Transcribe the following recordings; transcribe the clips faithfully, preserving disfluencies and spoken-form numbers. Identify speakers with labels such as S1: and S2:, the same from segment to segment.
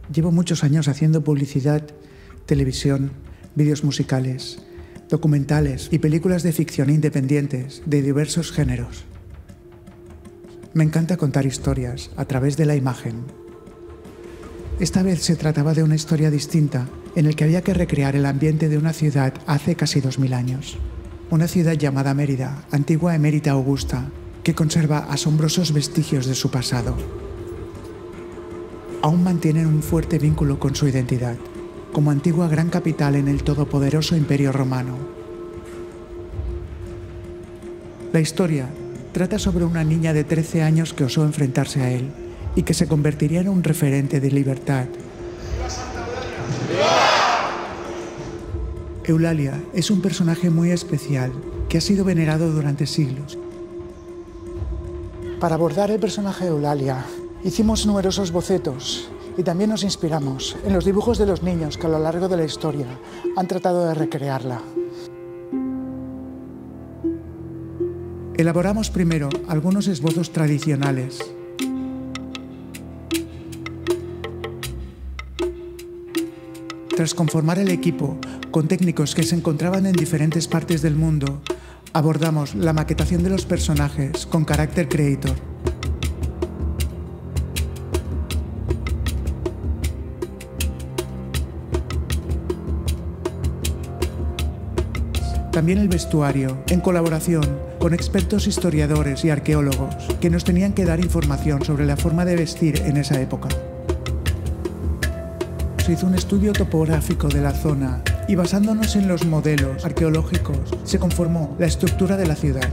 S1: Llevo muchos años haciendo publicidad, televisión, vídeos musicales, documentales y películas de ficción independientes de diversos géneros. Me encanta contar historias a través de la imagen. Esta vez se trataba de una historia distinta en la que había que recrear el ambiente de una ciudad hace casi dos mil años. Una ciudad llamada Mérida, antigua Emérita Augusta, que conserva asombrosos vestigios de su pasado. Aún mantienen un fuerte vínculo con su identidad, como antigua gran capital en el todopoderoso Imperio Romano. La historia trata sobre una niña de trece años que osó enfrentarse a él y que se convertiría en un referente de libertad. Eulalia es un personaje muy especial que ha sido venerado durante siglos. Para abordar el personaje de Eulalia, hicimos numerosos bocetos y también nos inspiramos en los dibujos de los niños que a lo largo de la historia han tratado de recrearla. Elaboramos primero algunos esbozos tradicionales. Tras conformar el equipo con técnicos que se encontraban en diferentes partes del mundo, abordamos la maquetación de los personajes con carácter creator. También el vestuario, en colaboración con expertos historiadores y arqueólogos que nos tenían que dar información sobre la forma de vestir en esa época. Se hizo un estudio topográfico de la zona y basándonos en los modelos arqueológicos se conformó la estructura de la ciudad.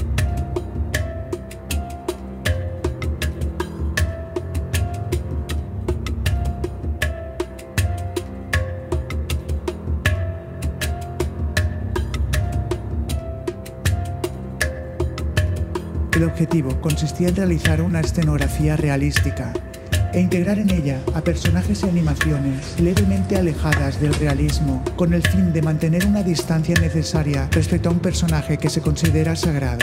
S1: El objetivo consistía en realizar una escenografía realística e integrar en ella a personajes y animaciones levemente alejadas del realismo, con el fin de mantener una distancia necesaria respecto a un personaje que se considera sagrado.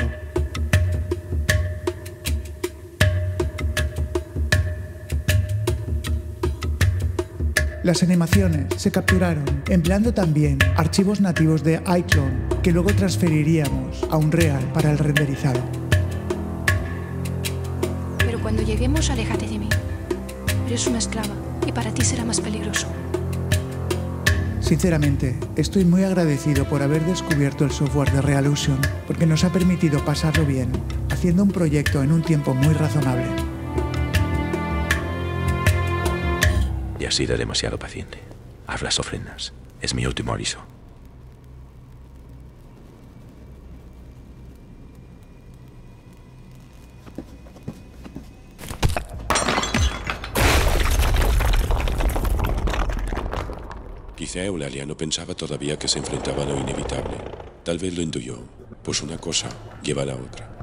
S1: Las animaciones se capturaron empleando también archivos nativos de iClone que luego transferiríamos a Unreal para el renderizado.
S2: Pero cuando lleguemos, aléjate de mí. Eres una esclava y para ti será más peligroso.
S1: Sinceramente, estoy muy agradecido por haber descubierto el software de Realusion, porque nos ha permitido pasarlo bien, haciendo un proyecto en un tiempo muy razonable.
S3: Y has sido demasiado paciente. Haz las ofrendas. Es mi último aviso.
S4: Quizá Eulalia no pensaba todavía que se enfrentaba a lo inevitable. Tal vez lo intuyó, pues una cosa lleva a la otra.